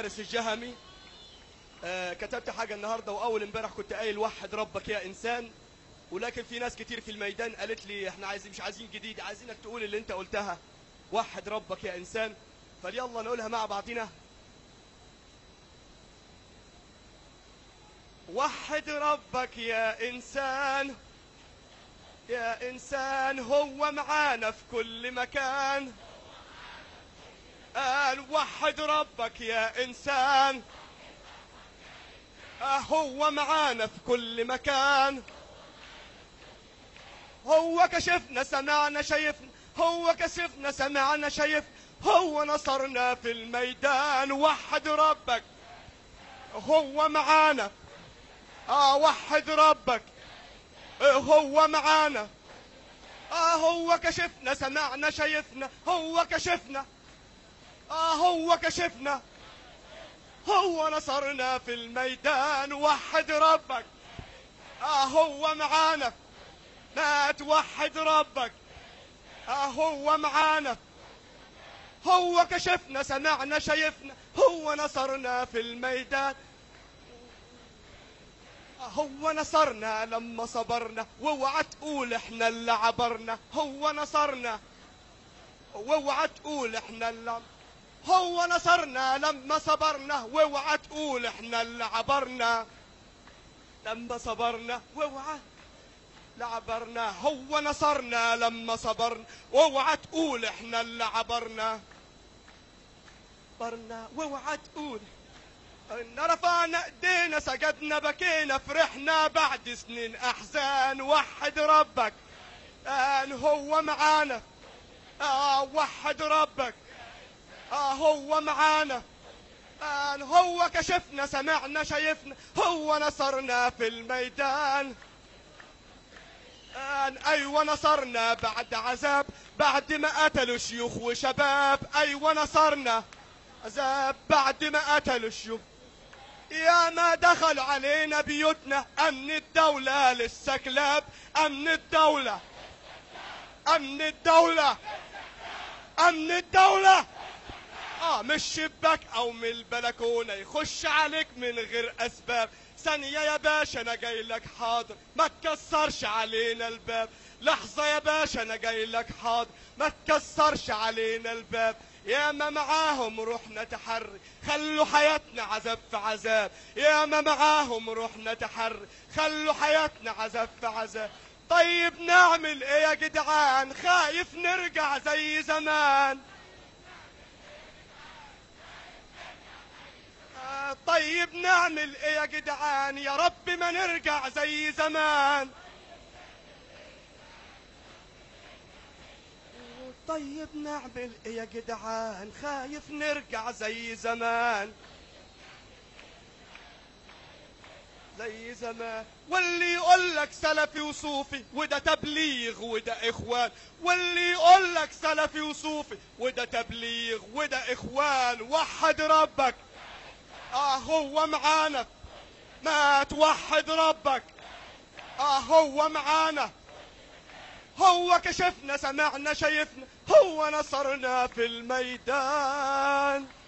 فارس الجهمي. كتبت حاجة النهاردة، وأول امبارح كنت قايل وحد ربك يا إنسان، ولكن في ناس كتير في الميدان قالت لي احنا مش عايزين جديد، عايزينك تقول اللي انت قلتها، وحد ربك يا إنسان. فليلا نقولها مع بعضنا. وحد ربك يا إنسان، يا إنسان هو معانا في كل مكان. قال وحد ربك يا إنسان، هو معانا في كل مكان. هو كشفنا سمعنا شايفنا، هو كشفنا سمعنا شايفنا، هو نصرنا في الميدان. وحد ربك هو معانا، وحد ربك هو معانا. هو كشفنا سمعنا شايفنا، هو كشفنا، هو كشفنا، هو نصرنا في الميدان. وحد ربك هو معانا، ما توحد ربك هو معانا. هو كشفنا سمعنا شايفنا، هو نصرنا في الميدان. هو نصرنا لما صبرنا، واوعى تقول احنا اللي عبرنا. هو نصرنا واوعى تقول احنا اللي، هو نصرنا لما صبرنا، واوعى تقول احنا اللي عبرنا. لما صبرنا واوعى لعبرنا، هو نصرنا لما صبرنا، واوعى تقول احنا اللي عبرنا. صبرنا واوعى تقول ان رفعنا ايدينا سجدنا بكينا فرحنا بعد سنين احزان. وحد ربك ان هو معانا، وحد ربك هو معانا. ان هو كشفنا سمعنا شايفنا، هو نصرنا في الميدان. ايوه نصرنا بعد عذاب، بعد ما قتلوا شيوخ وشباب. ايوه نصرنا عذاب بعد ما قتلوا الشيوخ. يا ما دخل علينا بيوتنا، امن الدولة لسه كلاب. امن الدولة، امن الدولة، امن الدولة من الشباك او من البلكونة يخش عليك من غير اسباب. ثانية يا باشا انا جاي لك حاضر، ما تكسرش علينا الباب. لحظة يا باشا انا جاي لك حاضر، ما تكسرش علينا الباب. يا ما معاهم روحنا تحري، خلوا حياتنا عذاب في عذاب. يا ما معاهم روحنا تحري، خلوا حياتنا عذاب في عذاب. طيب نعمل ايه يا جدعان، خايف نرجع زي زمان. طيب نعمل ايه يا جدعان، يا رب ما نرجع زي زمان. طيب نعمل ايه يا جدعان، خايف نرجع زي زمان. زي زمان. واللي يقول لك سلفي وصوفي وده تبليغ وده اخوان. واللي يقول لك سلفي وصوفي وده تبليغ وده اخوان. وحد ربك هو معانا، ما توحد ربك هو معانا. هو كشفنا سمعنا شايفنا، هو نصرنا في الميدان.